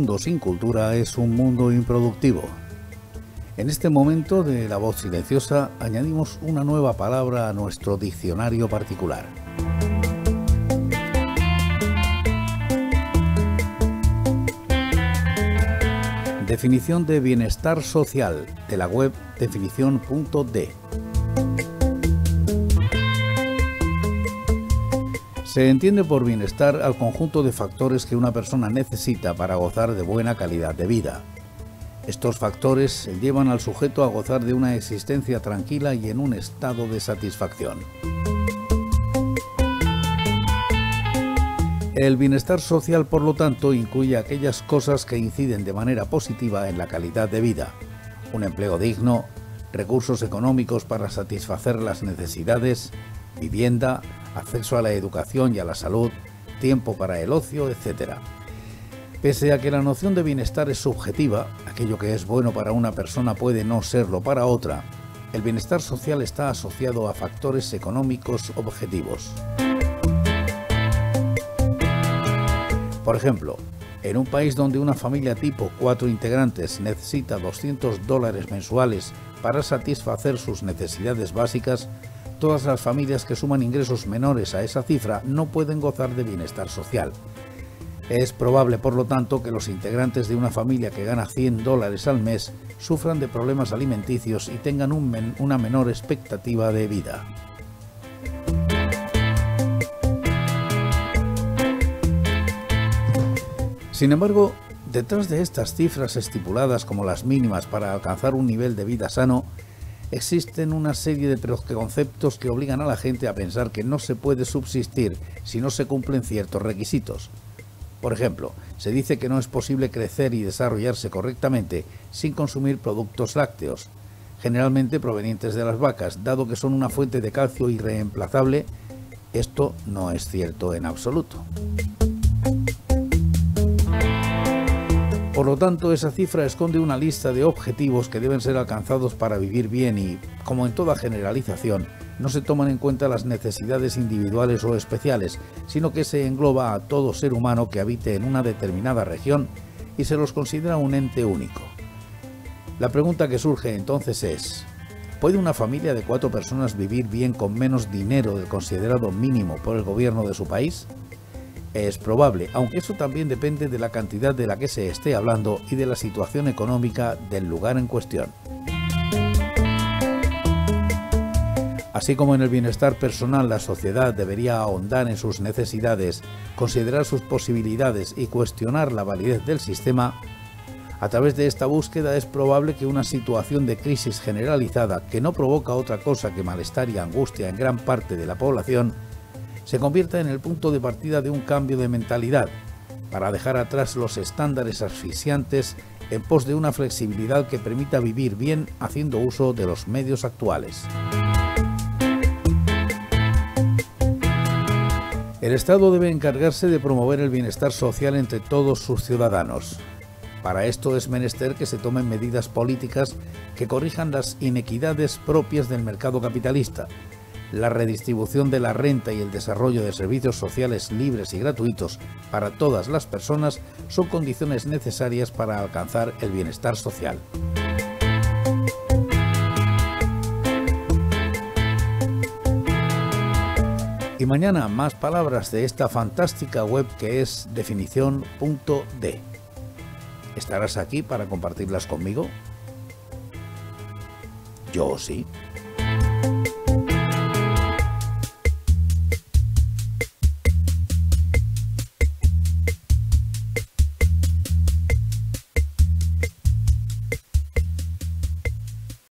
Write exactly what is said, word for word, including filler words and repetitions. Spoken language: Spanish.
mundo sin cultura es un mundo improductivo. En este momento de la voz silenciosa añadimos una nueva palabra a nuestro diccionario particular. Definición de bienestar social de la web definición punto de. Se entiende por bienestar al conjunto de factores que una persona necesita para gozar de buena calidad de vida. Estos factores llevan al sujeto a gozar de una existencia tranquila y en un estado de satisfacción. El bienestar social, por lo tanto, incluye aquellas cosas que inciden de manera positiva en la calidad de vida: un empleo digno, recursos económicos para satisfacer las necesidades, vivienda, acceso a la educación y a la salud, tiempo para el ocio, etcétera. Pese a que la noción de bienestar es subjetiva, aquello que es bueno para una persona puede no serlo para otra, el bienestar social está asociado a factores económicos objetivos. Por ejemplo, en un país donde una familia tipo cuatro integrantes necesita doscientos dólares mensuales para satisfacer sus necesidades básicas, todas las familias que suman ingresos menores a esa cifra no pueden gozar de bienestar social. Es probable, por lo tanto, que los integrantes de una familia que gana cien dólares al mes sufran de problemas alimenticios y tengan un men- una menor expectativa de vida. Sin embargo, detrás de estas cifras estipuladas como las mínimas para alcanzar un nivel de vida sano, existen una serie de preconceptos que obligan a la gente a pensar que no se puede subsistir si no se cumplen ciertos requisitos. Por ejemplo, se dice que no es posible crecer y desarrollarse correctamente sin consumir productos lácteos, generalmente provenientes de las vacas, dado que son una fuente de calcio irreemplazable. Esto no es cierto en absoluto. Por lo tanto, esa cifra esconde una lista de objetivos que deben ser alcanzados para vivir bien y, como en toda generalización, no se toman en cuenta las necesidades individuales o especiales, sino que se engloba a todo ser humano que habite en una determinada región y se los considera un ente único. La pregunta que surge entonces es: ¿puede una familia de cuatro personas vivir bien con menos dinero del considerado mínimo por el gobierno de su país? Es probable, aunque eso también depende de la cantidad de la que se esté hablando y de la situación económica del lugar en cuestión. Así como en el bienestar personal la sociedad debería ahondar en sus necesidades, considerar sus posibilidades y cuestionar la validez del sistema, a través de esta búsqueda es probable que una situación de crisis generalizada que no provoca otra cosa que malestar y angustia en gran parte de la población se convierta en el punto de partida de un cambio de mentalidad, para dejar atrás los estándares asfixiantes en pos de una flexibilidad que permita vivir bien haciendo uso de los medios actuales. El Estado debe encargarse de promover el bienestar social entre todos sus ciudadanos. Para esto es menester que se tomen medidas políticas que corrijan las inequidades propias del mercado capitalista. La redistribución de la renta y el desarrollo de servicios sociales libres y gratuitos para todas las personas son condiciones necesarias para alcanzar el bienestar social. Y mañana más palabras de esta fantástica web que es definición punto de. ¿Estarás aquí para compartirlas conmigo? Yo sí.